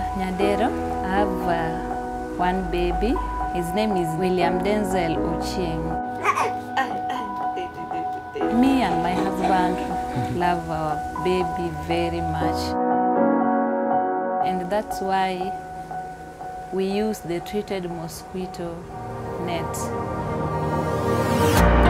Nyadero. I have one baby. His name is William Denzel Ochieng. Me and my husband love our baby very much. And that's why we use the treated mosquito net.